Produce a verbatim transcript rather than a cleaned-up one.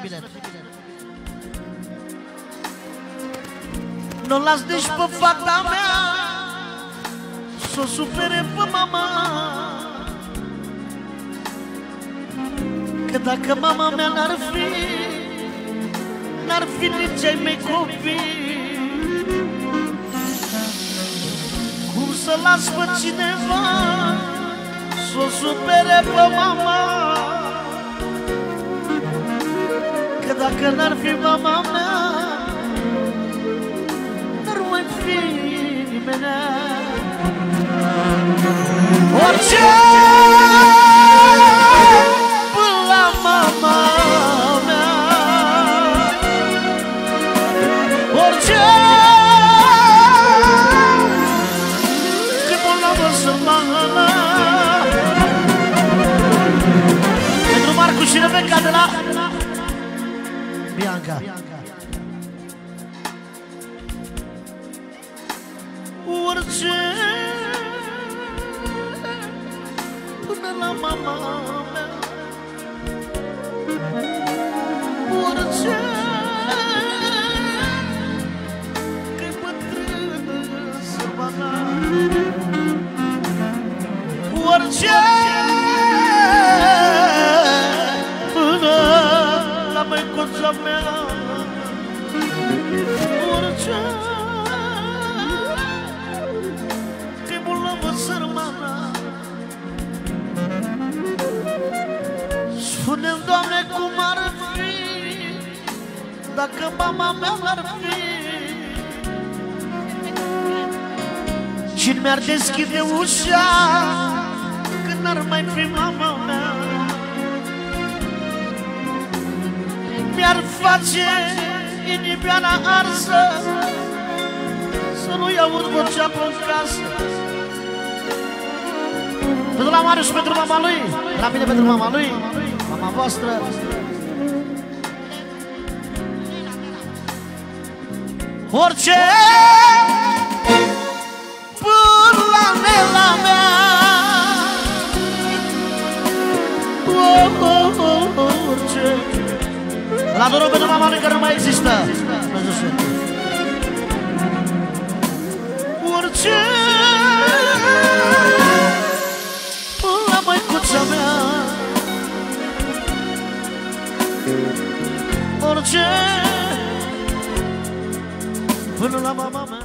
bilet. Nu las nici pe fata mea s-o supere pe mama, că dacă mama mea n-ar fi, n-ar fi nici ai mei copii. Cum să las pe cineva s-o supere pe mama, că dacă n-ar fi mama mea, n-ar mai fi nimenea. Orice până la mama mea, orice că până la măsămană. Pentru Marcu și Rebecca de la Bianca. Orice până la mama mea, orice că-i bătrână sărbana, orice până la măicuța mea, orice că-i bolnavă sărmana. Spune-mi, Doamne, cum ar fi dacă mama mea n-ar fi și mi-ar deschide ușa când n-ar mai fi mama mea, mi-ar face inimioara arsă să nu-i aud vocea pe-n casă. Pentru la Marius și pentru mama lui, la mine pentru mama lui, mama voastră. Orice până la nela mea, oh, oh, oh, orice. La Doru pentru mama lui care nu mai există. Orice până la măicuța mea, orice până la mama mea.